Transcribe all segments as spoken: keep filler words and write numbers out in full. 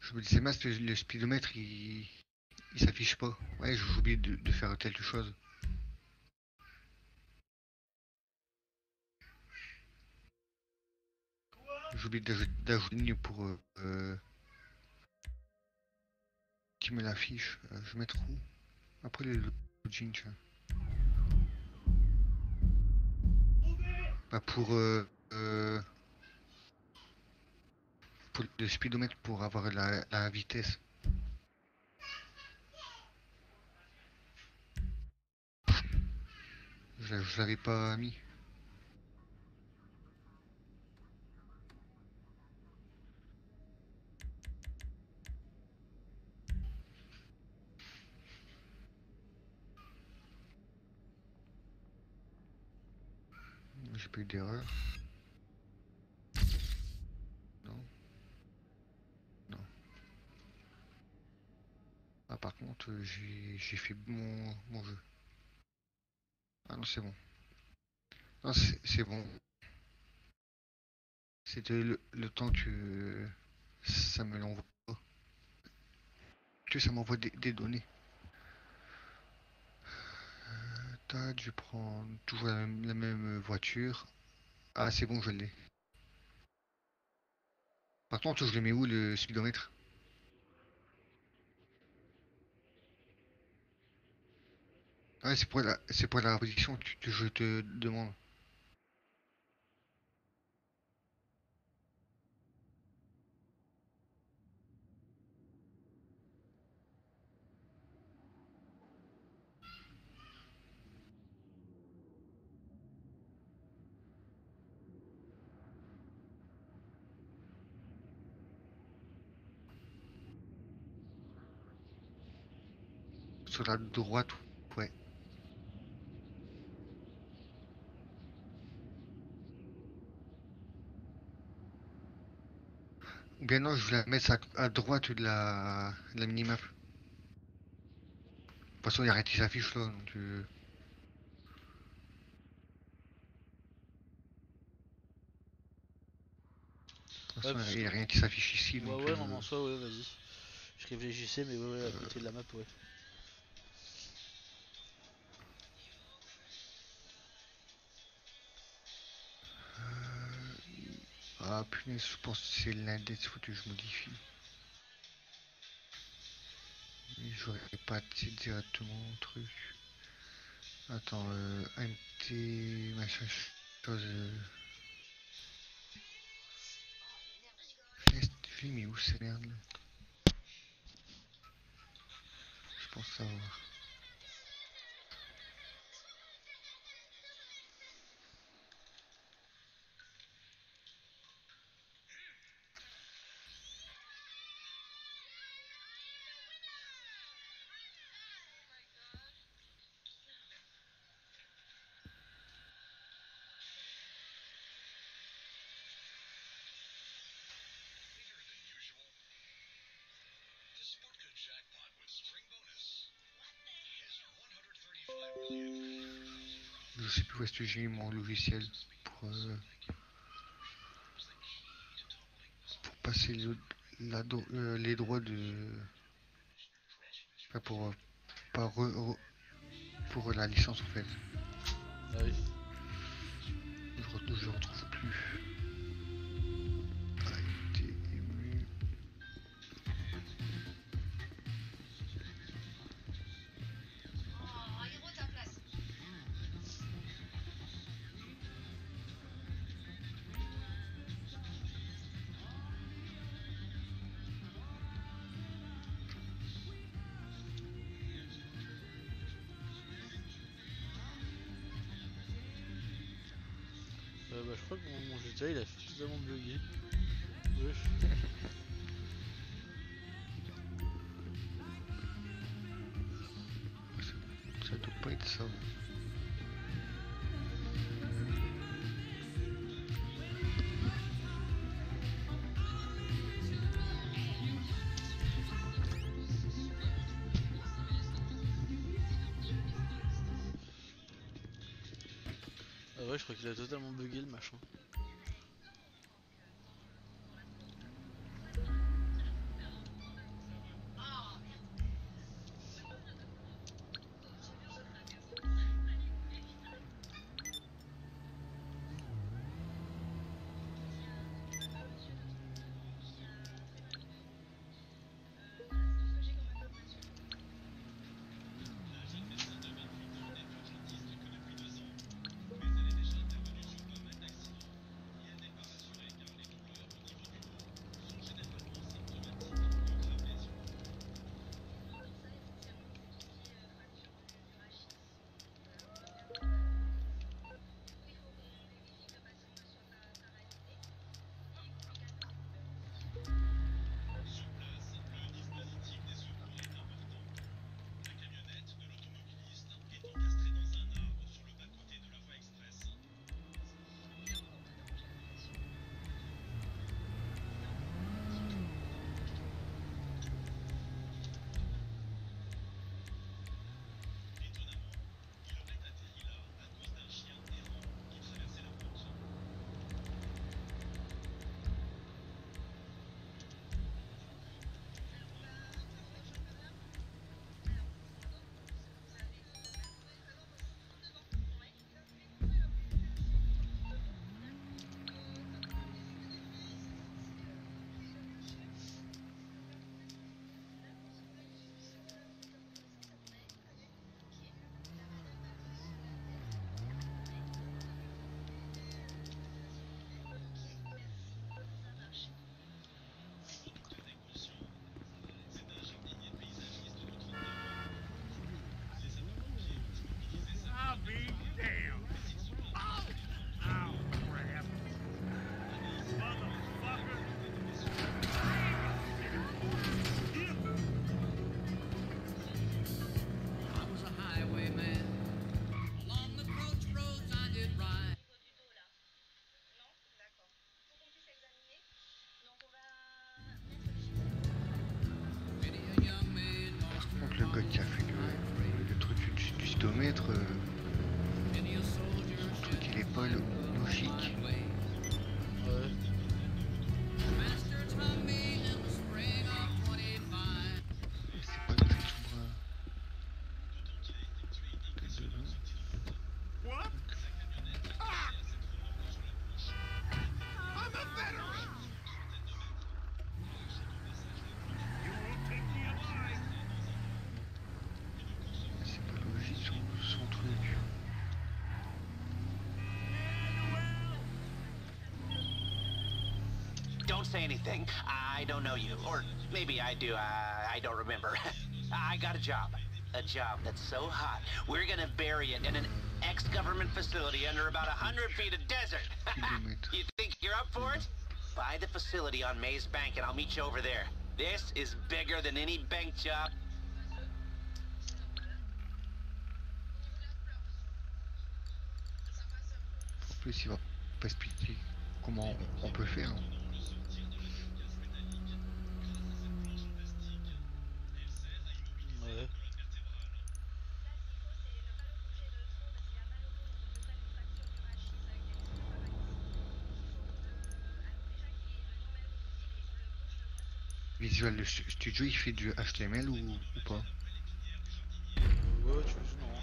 Je me disais, mince, le, le speedomètre il, il s'affiche pas. Ouais, j'oublie de, de faire telle chose. J'oublie d'ajouter une ligne pour euh, euh, qui me l'affiche. Euh, je vais mettre où? Après le login, tiens. Bah pour, euh, euh, pour le speedomètre pour avoir la, la vitesse. Je, je l'avais pas mis. J'ai pas eu d'erreur. Non. Non. Ah par contre j'ai fait mon, mon jeu. Ah non c'est bon. Non c'est bon. C'était le, le temps que ça me l'envoie. Que ça m'envoie des, des données. Tac, je prends toujours la même, la même voiture. Ah c'est bon je l'ai. Par contre je le mets où le speedomètre? Ouais c'est pour la c'est pour la position que, que je te demande. Sur la droite, ouais. Ou bien non, je vais la mettre à, à droite de la, de la minimap. De toute façon, il n'y a rien qui s'affiche là. Donc, euh, de toute Ouais, façon, parce il que. n'y a rien qui s'affiche ici. Ouais, Donc, ouais, non, euh, en soi, ouais, vas-y. Je réfléchissais, mais ouais, ouais, à côté de la map, ouais. ah punaise, je pense que c'est l'index, faut que je modifie. Mais j'aurais pas dit directement le truc. Attends, euh, M T, machin, chose. Euh... Film, mais où c'est merde là? Je pense savoir. Je sais plus où est-ce que j'ai mis mon logiciel pour, euh, pour passer le, la, euh, les droits de. Enfin, pour, euh, pas re, re, pour la licence en fait. Ah oui. Je, je retrouve plus. A été ému. Euh, bah, je crois que mon, mon G T A il a totalement bugué. Wesh. Ça, ça doit pas être ça. Ah ouais, je crois qu'il a totalement bugué le machin. gars qui a fait le, le truc du, du speedomètre, euh, son truc il est pas lo- logique. Ouais. C'est pas dans cette chambre de devant. C'est pas logique son, son truc. Don't say anything. I don't know you. Or maybe I do. I, I don't remember. I got a job. A job that's so hot, we're gonna bury it in an ex-government facility under about a hundred feet of desert. Speedomètre. You think you're up for it? Buy the facility on Maze Bank and I'll meet you over there. This is bigger than any bank job. En plus il va pas expliquer comment on peut faire. Hein. Ouais. Visual Studio il fait du H T M L ou, ou pas? Ouais, ouais, tu veux, non.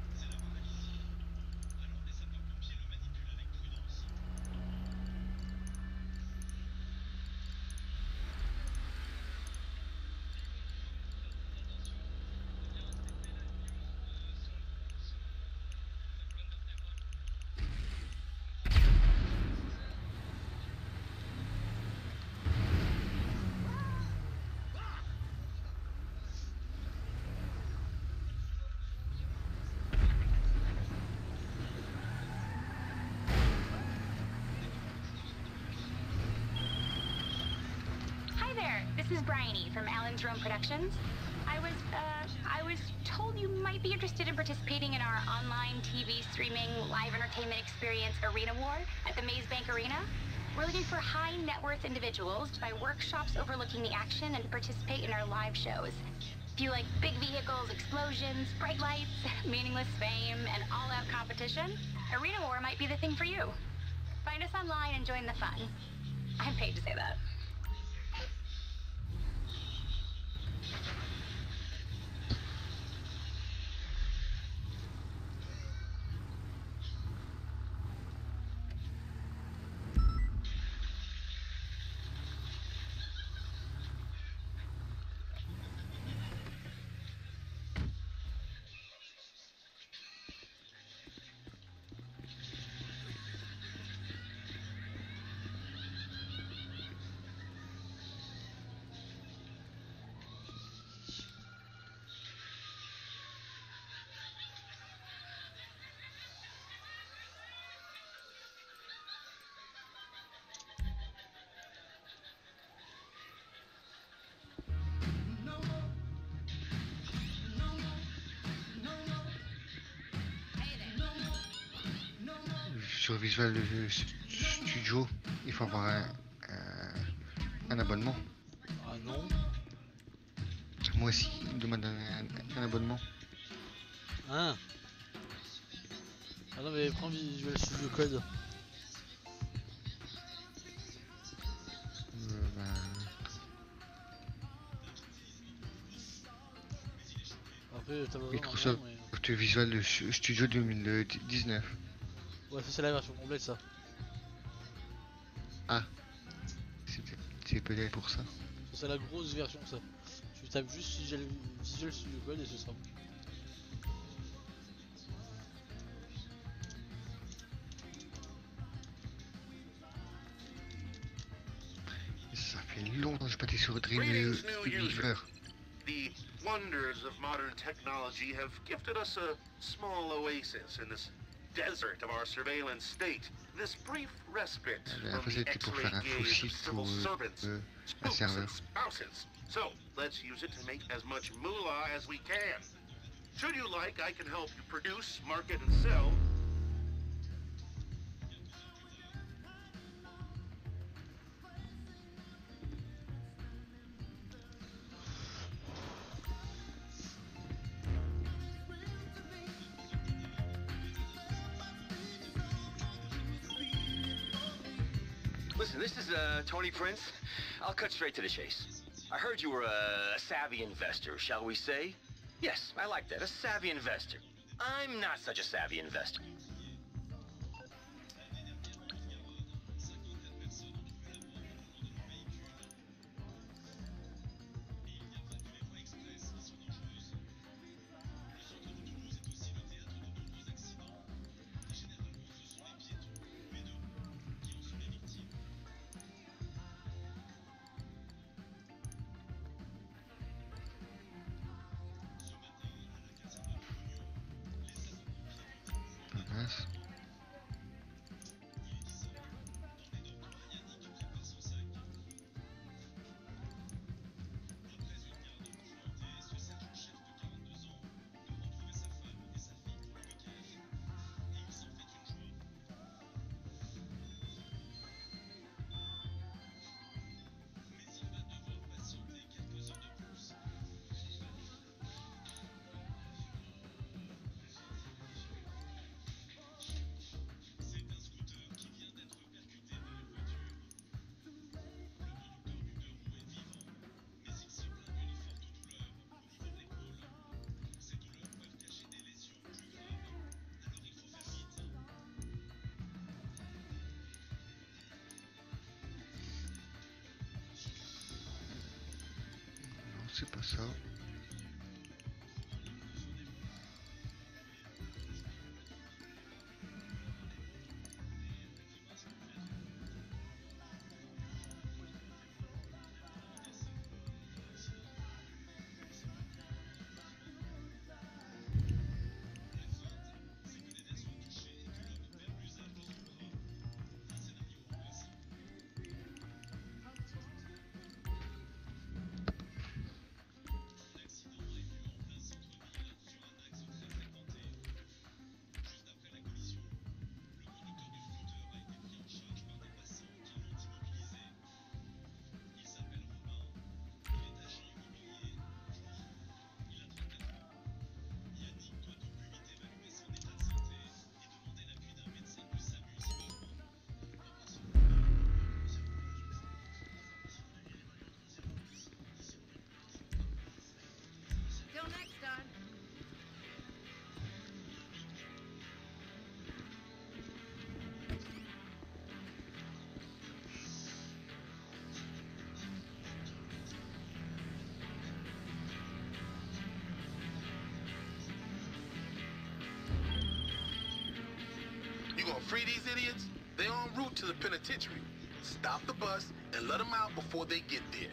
Hi there, this is Bryony from Alan's Rome Productions. I was, uh, I was told you might be interested in participating in our online T V streaming live entertainment experience Arena War at the Maze Bank Arena. We're looking for high net worth individuals to buy workshops overlooking the action and to participate in our live shows. If you like big vehicles, explosions, bright lights, meaningless fame, and all-out competition, Arena War might be the thing for you. Find us online and join the fun. I'm paid to say that. Sur Visual Studio, il faut avoir un, un, un abonnement. Ah non. Moi aussi, il me demande un, un abonnement. Hein. Ah non mais prends Visual Studio Code. Euh, ben, Après t'as besoin d'un Microsoft nom, mais... Visual Studio deux mille dix-neuf. Ouais, ça c'est la version complète ça. Ah, c'est peut-être c'est peut-être pour ça. Ça c'est la grosse version ça. Tu tapes juste Visual, Visual Studio Code et ce sera bon. Ça fait longtemps que je pâtais sur Dreamweaver. The wonders of modern technology have gifted us a small oasis in this desert of our surveillance state. This brief respite La dernière from fois the c'était pour X-ray faire un faux gaze of site pour civil euh, servants, euh, un spooks serveur. and spouses. So let's use it to make as much moolah as we can. Should you like, I can help you produce, market, and sell. Listen, this is uh, Tony Prince. I'll cut straight to the chase. I heard you were a, a savvy investor, shall we say? Yes, I like that, a savvy investor. I'm not such a savvy investor. Mince. Non, c'est pas ça. Till next time. You gonna free these idiots? They're en route to the penitentiary. Stop the bus and let them out before they get there.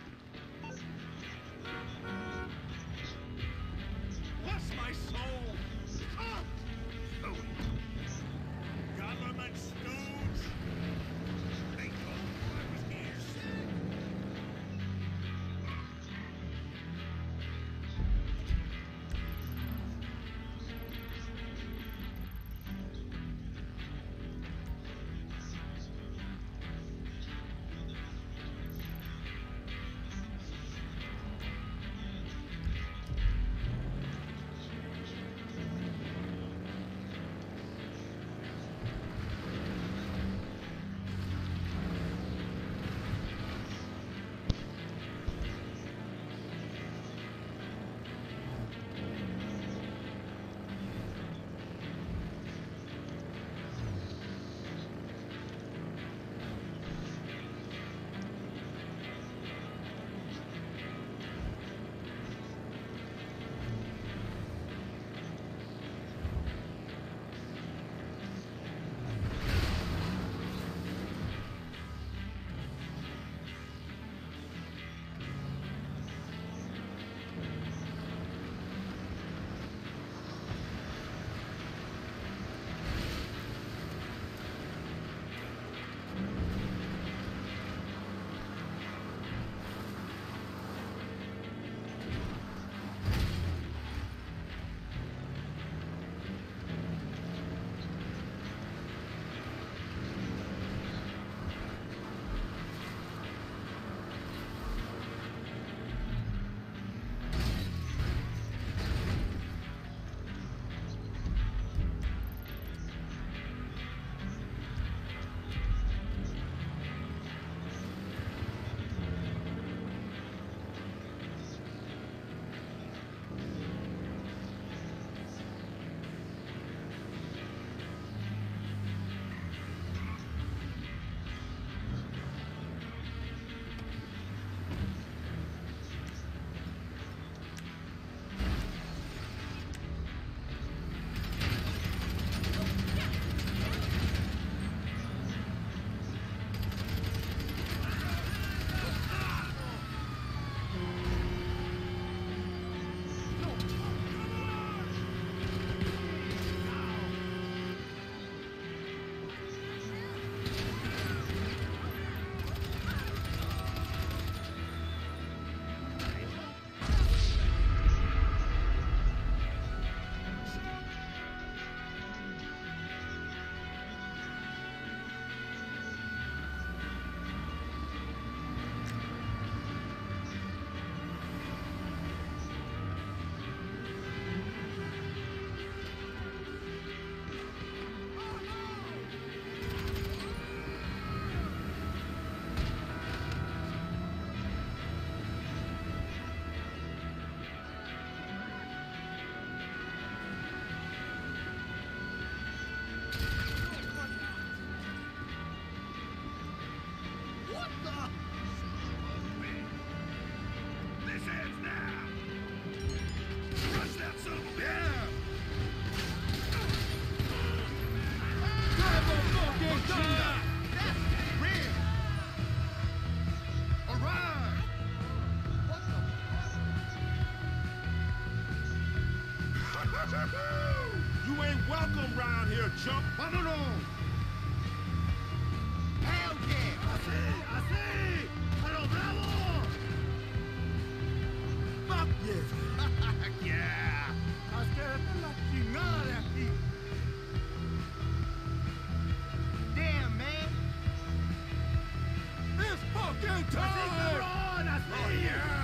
Bless my soul! Ah! Oh. Government stooge! They told me I was here. here, chump! Vámonos! Hell yeah! Así, así! ¡A lo bravo! Fuck yeah! Yeah! ¡Hasta la chingada de aquí! Damn, man! It's fucking time! Así, cabrón! Así! Oh, yeah!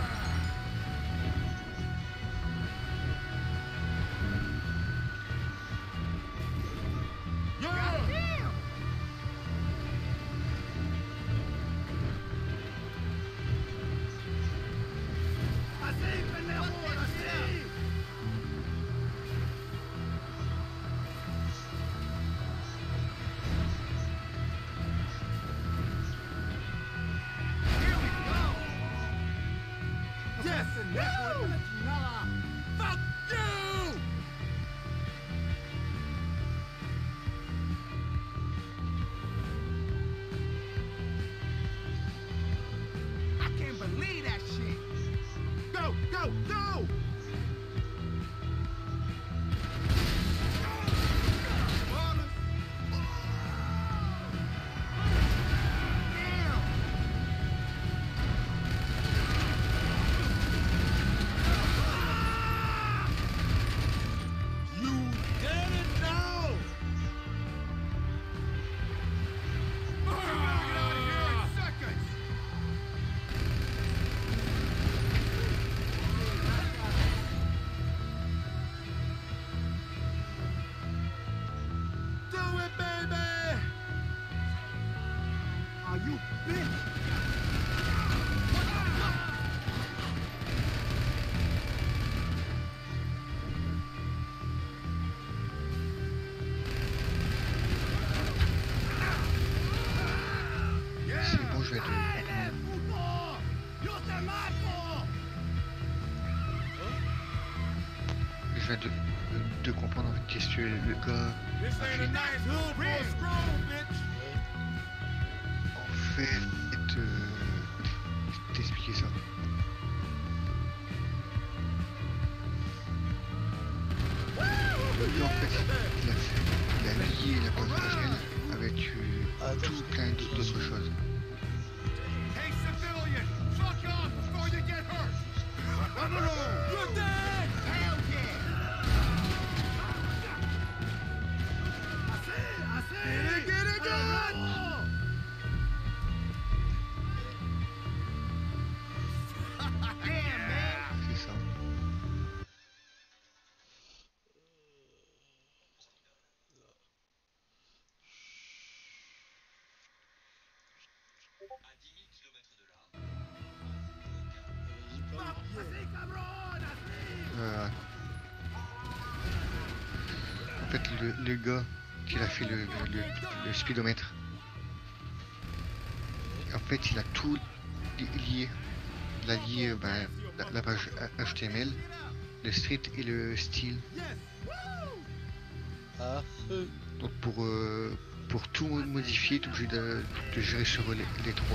Je viens de, de comprendre en fait qu'est-ce que le gars a fait. En fait, euh, t'expliquer ça. Le gars en fait, il a, fait, il a lié la base réelle avec euh, Ah, tout plein d'autres choses. Hey, civilian! Fuck off before you get hurt! You're dead! Hell yeah! Get it, get it, get it! Damn, man! C'est ça. Euh, en fait, le, le gars qui a fait le, le, le, le speedomètre, en fait, il a tout li- lié. Il a lié euh, ben, la, la page H T M L, le street et le style. Ah, euh, Donc pour, euh, pour tout modifier, tu es obligé de, de gérer sur les, les trois.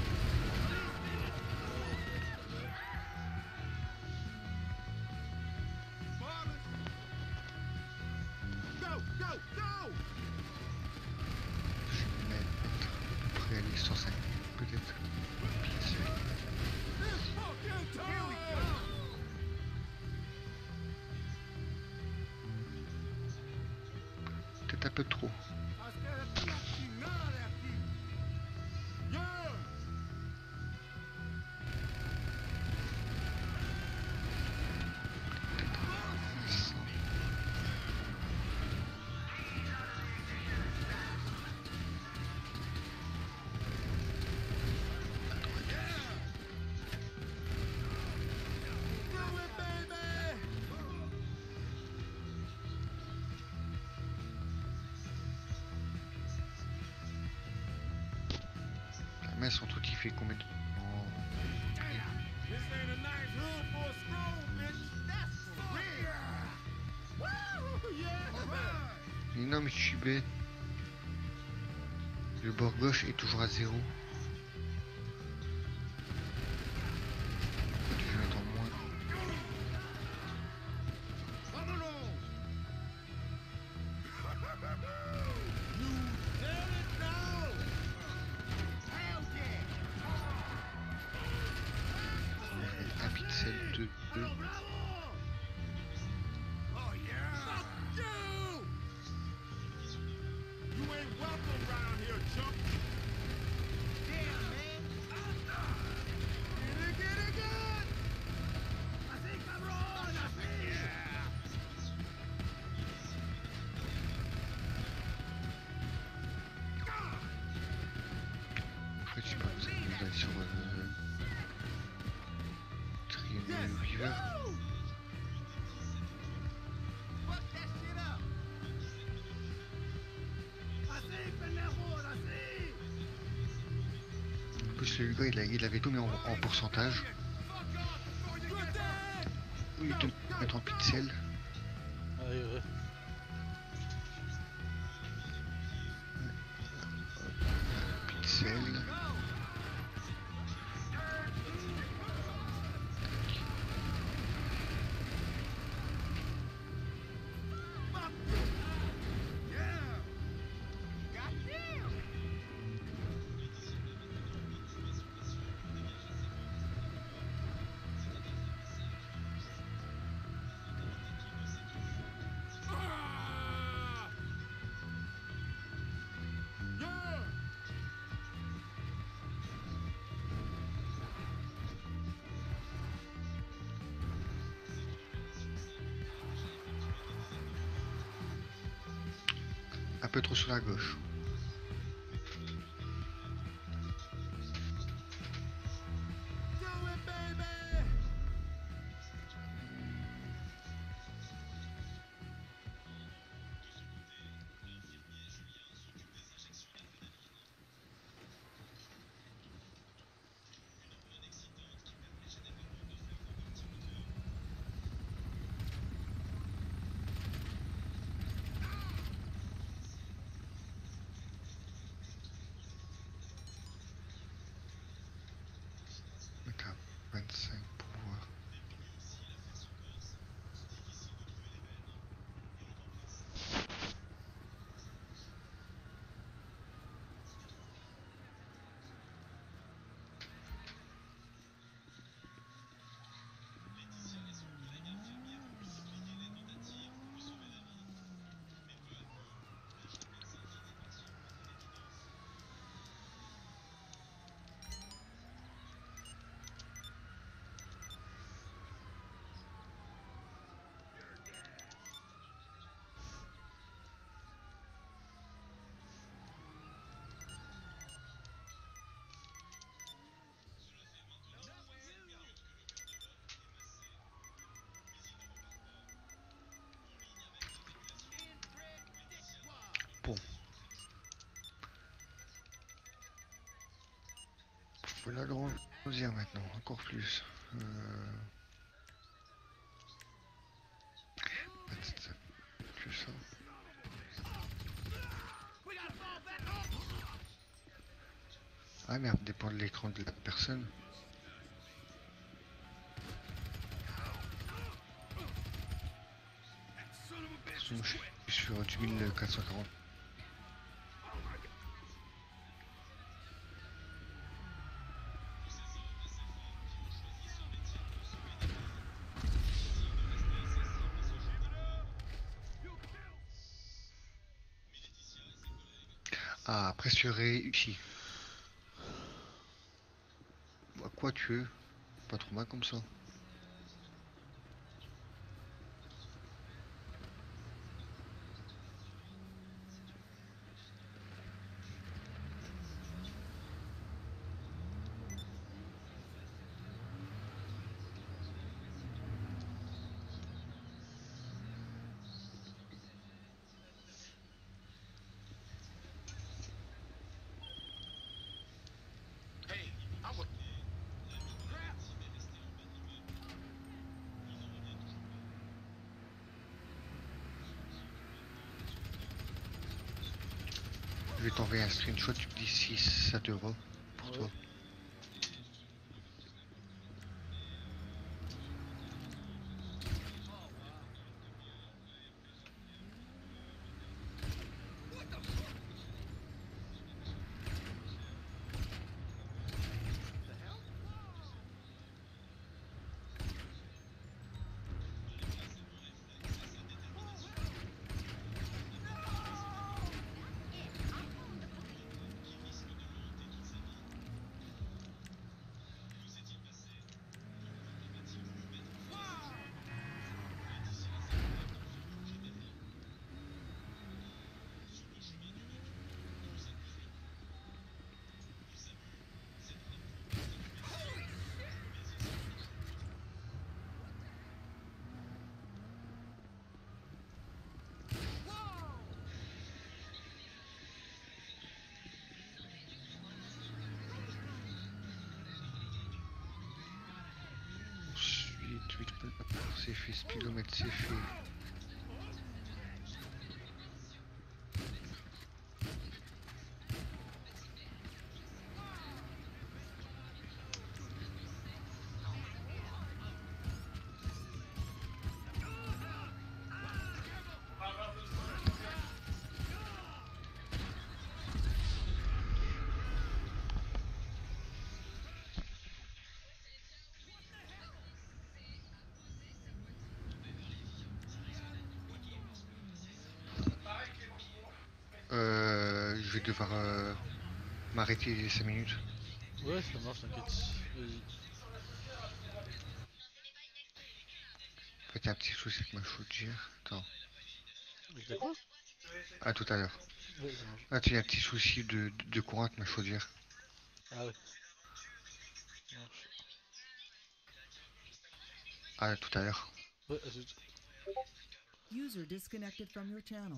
Je vais mettre à peu près les cent cinq peut-être. pièces. Peut-être un peu trop. Mais son truc il fait combien de temps? Mais non mais je suis bête. Le bord gauche est toujours à zéro. Pourquoi tu veux mettre en moins? trailer. Fuck that shit up. Así, pendejo, así. En plus, le gars, il, a- il avait tout mis en, en pourcentage. Fuck off before you get hurt. Il était mettre en pixels. Ah ouais, ouais. Pixels. Un peu trop sur la gauche. Do it, baby. Mettre à vingt-cinq pour voir. Bon. Faut l'agrandir maintenant, encore plus. Euh... vingt-sept, plus ça. Ah merde, dépend de l'écran de la personne. Je suis sur du mille quatre cent quarante. Ah, pressurer ici. Bah, quoi tu veux? Pas trop mal comme ça. Hey, I'm a... Crap. Je vais t'envoyer un screenshot, tu me dis si ça te va pour Ouais. toi. kilomètres c'est fait. Euh, je vais devoir euh, m'arrêter cinq minutes. Ouais, ça marche, t'inquiète. Vas-y. En fait, il y a un petit souci avec ma chaudière. Attends, Avec la quoi? à tout à l'heure. Ouais, ça marche. Ah, tu il y a un petit souci de, de, de courant avec ma chaudière. Ah ouais. Ça marche. À tout à l'heure. Ouais, à tout. User disconnected from your channel.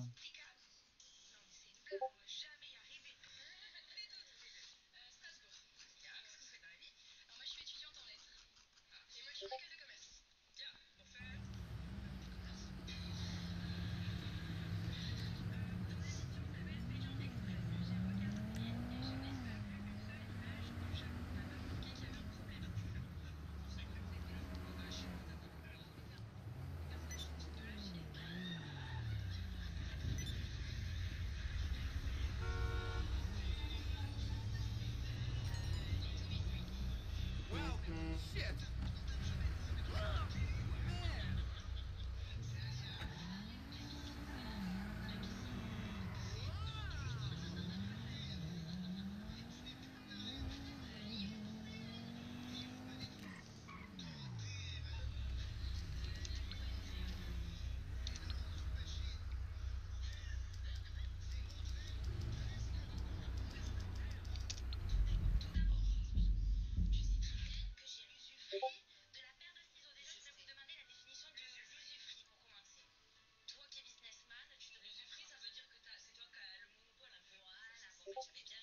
Well, shit. Toi qui es businessman, tu te... L'usufruit, ça veut dire que t'as- c'est toi qui as le monopole un peu. Voilà, bon, j'avais bien